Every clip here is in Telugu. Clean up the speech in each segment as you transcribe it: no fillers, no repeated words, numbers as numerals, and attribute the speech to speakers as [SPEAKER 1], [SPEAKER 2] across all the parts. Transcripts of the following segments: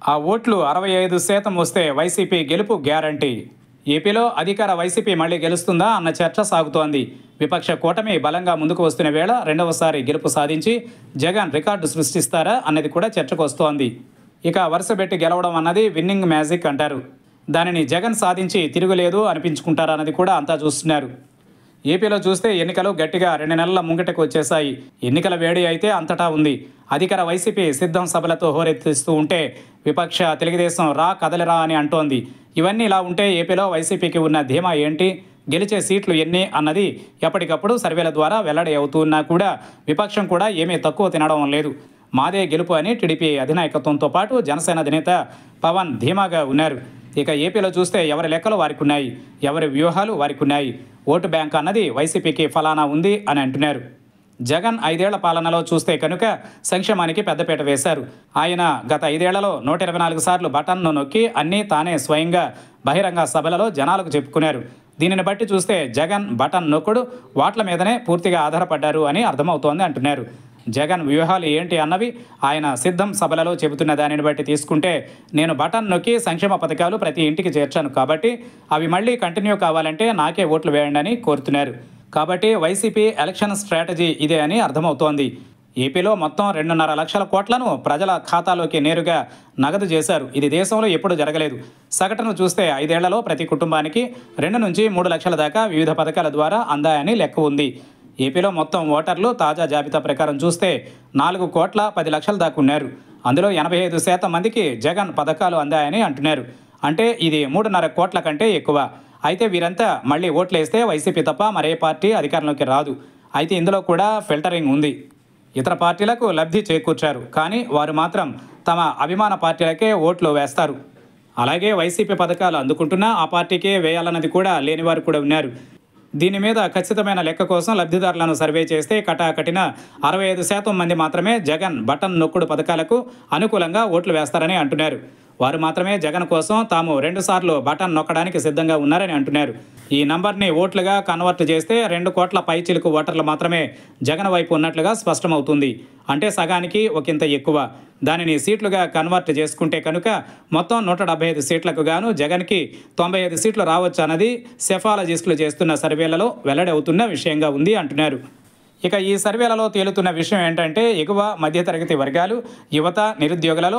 [SPEAKER 1] ఆ ఓట్లు 65% వస్తే వైసీపీ గెలుపు గ్యారంటీ. ఏపీలో అధికార వైసీపీ మళ్లీ గెలుస్తుందా అన్న చర్చ సాగుతోంది. విపక్ష కూటమి బలంగా ముందుకు వస్తున్న వేళ రెండవసారి గెలుపు సాధించి జగన్ రికార్డు సృష్టిస్తారా అన్నది కూడా చర్చకు వస్తోంది. ఇక వరుసబెట్టి గెలవడం అన్నది విన్నింగ్ మ్యాజిక్ అంటారు. దానిని జగన్ సాధించి తిరుగులేదు అనిపించుకుంటారా అన్నది కూడా అంతా చూస్తున్నారు. ఏపీలో చూస్తే ఎన్నికలు గట్టిగా 2 నెలల ముంగిటకు వచ్చేశాయి. ఎన్నికల వేడి అయితే అంతటా ఉంది. అధికార వైసీపీ సిద్ధం సభలతో హోరెత్తిస్తూ ఉంటే విపక్ష తెలుగుదేశం రా కదలిరా అని అంటోంది. ఇవన్నీ ఇలా ఉంటే ఏపీలో వైసీపీకి ఉన్న ధీమా ఏంటి, గెలిచే సీట్లు ఎన్ని అన్నది ఎప్పటికప్పుడు సర్వేల ద్వారా వెల్లడి అవుతున్నా కూడా విపక్షం కూడా ఏమీ తక్కువ తినడం లేదు. మాదే గెలుపు అని టీడీపీ అధినాయకత్వంతో పాటు జనసేన అధినేత పవన్ ధీమాగా ఉన్నారు. ఇక ఏపీలో చూస్తే ఎవరి లెక్కలు వారికి ఉన్నాయి, ఎవరి వ్యూహాలు వారికి ఉన్నాయి. ఓటు బ్యాంక్ అన్నది వైసీపీకి ఫలానా ఉంది అని అంటున్నారు. జగన్ 5 ఏళ్ల పాలనలో చూస్తే కనుక సంక్షేమానికి పెద్దపీట వేశారు. ఆయన గత 5 ఏళ్లలో 124 సార్లు బటన్ను నొక్కి అన్నీ తానే స్వయంగా బహిరంగ సభలలో జనాలకు చెప్పుకున్నారు. దీనిని బట్టి చూస్తే జగన్ బటన్ నొక్కుడు వాట్ల మీదనే పూర్తిగా ఆధారపడ్డారు అని అర్థమవుతోంది అంటున్నారు. జగన్ వ్యూహాలు ఏంటి అన్నవి ఆయన సిద్ధం సభలలో చెబుతున్న దానిని బట్టి తీసుకుంటే, నేను బటన్ నొక్కి సంక్షేమ పథకాలు ప్రతి ఇంటికి చేర్చాను కాబట్టి అవి మళ్ళీ కంటిన్యూ కావాలంటే నాకే ఓట్లు వేయండి అని కోరుతున్నారు. కాబట్టి వైసీపీ ఎలక్షన్ స్ట్రాటజీ ఇదే అని అర్థమవుతోంది. ఏపీలో మొత్తం 2.5 లక్షల కోట్లను ప్రజల ఖాతాలోకి నేరుగా నగదు చేశారు. ఇది దేశంలో ఎప్పుడు జరగలేదు. సగటును చూస్తే 5 ఏళ్లలో ప్రతి కుటుంబానికి 2 నుంచి 3 లక్షల దాకా వివిధ పథకాల ద్వారా అందాయని లెక్క ఉంది. ఏపీలో మొత్తం ఓటర్లు తాజా జాబితా ప్రకారం చూస్తే 4,10,00,000 దాకా ఉన్నారు. అందులో 85% మందికి జగన్ పథకాలు అందాయని అంటున్నారు. అంటే ఇది 3.5 కోట్ల కంటే ఎక్కువ. అయితే వీరంతా మళ్ళీ ఓట్లేస్తే వైసీపీ తప్ప మరే పార్టీ అధికారంలోకి రాదు. అయితే ఇందులో కూడా ఫిల్టరింగ్ ఉంది. ఇతర పార్టీలకు లబ్ధి చేకూర్చారు, కానీ వారు మాత్రం తమ అభిమాన పార్టీలకే ఓట్లు వేస్తారు. అలాగే వైసీపీ పథకాలు అందుకుంటున్నా ఆ పార్టీకే వేయాలన్నది కూడా లేనివారు కూడా ఉన్నారు. దీని మీద ఖచ్చితమైన లెక్క కోసం లబ్ధిదారులను సర్వే చేస్తే కటాకటిన 65% మంది మాత్రమే జగన్ బటన్ నొక్కుడు పథకాలకు అనుకూలంగా ఓట్లు వేస్తారని అంటున్నారు. వారు మాత్రమే జగన్ కోసం తాము 2 సార్లు బటన్ నొక్కడానికి సిద్ధంగా ఉన్నారని అంటున్నారు. ఈ నంబర్ని ఓట్లుగా కన్వర్ట్ చేస్తే 2 కోట్ల పైచిలుకు ఓటర్లు మాత్రమే జగన్ వైపు ఉన్నట్లుగా స్పష్టమవుతుంది. అంటే సగానికి ఒకంత ఎక్కువ. దానిని సీట్లుగా కన్వర్ట్ చేసుకుంటే కనుక మొత్తం 175 సీట్లకు గాను జగన్కి 95 సీట్లు రావచ్చు అన్నది సెఫాలజిస్టులు చేస్తున్న సర్వేలలో వెల్లడి అవుతున్న విషయంగా ఉంది అంటున్నారు. ఇక ఈ సర్వేలలో తేలుతున్న విషయం ఏంటంటే ఎగువ మధ్యతరగతి వర్గాలు, యువత, నిరుద్యోగులలో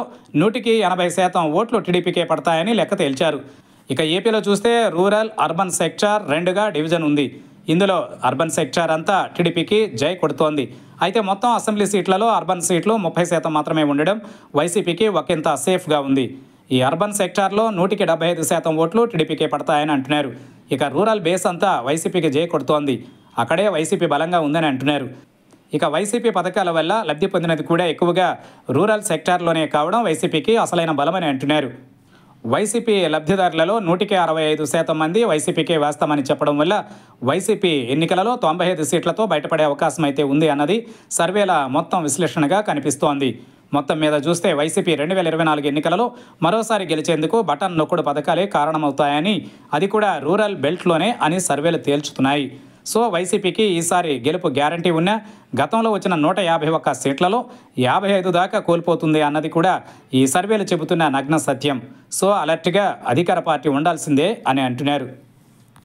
[SPEAKER 1] 100% ఓట్లు టీడీపీకే పడతాయని లెక్క తేల్చారు. ఇక ఏపీలో చూస్తే రూరల్, అర్బన్ సెక్టార్ 2గా డివిజన్ ఉంది. ఇందులో అర్బన్ సెక్టార్ అంతా టీడీపీకి జై కొడుతోంది. అయితే మొత్తం అసెంబ్లీ సీట్లలో అర్బన్ సీట్లు 30% మాత్రమే ఉండడం వైసీపీకి ఒకంత సేఫ్గా ఉంది. ఈ అర్బన్ సెక్టార్లో 175% ఓట్లు టీడీపీకే పడతాయని అంటున్నారు. ఇక రూరల్ బేస్ అంతా వైసీపీకి జై కొడుతోంది. అక్కడే వైసీపీ బలంగా ఉందని అంటున్నారు. ఇక వైసీపీ పథకాల వల్ల లబ్ధి పొందినది కూడా ఎక్కువగా రూరల్ సెక్టార్లోనే కావడం వైసీపీకి అసలైన బలమని అంటున్నారు. వైసీపీ లబ్ధిదారులలో 165% మంది వైసీపీకే వేస్తామని చెప్పడం వల్ల వైసీపీ ఎన్నికలలో 95 సీట్లతో బయటపడే అవకాశం అయితే ఉంది అన్నది సర్వేల మొత్తం విశ్లేషణగా కనిపిస్తోంది. మొత్తం మీద చూస్తే వైసీపీ 2024 ఎన్నికలలో మరోసారి గెలిచేందుకు బటన్ నొక్కుడు పథకాలే కారణమవుతాయని, అది కూడా రూరల్ బెల్ట్లోనే అని సర్వేలు తేల్చుతున్నాయి. సో వైసీపీకి ఈసారి గెలుపు గ్యారంటీ ఉన్నా గతంలో వచ్చిన 151 సీట్లలో 55 దాకా కోల్పోతుంది అన్నది కూడా ఈ సర్వేలు చెబుతున్న నగ్న సత్యం. సో అలర్ట్గా అధికార పార్టీ ఉండాల్సిందే అని అంటున్నారు.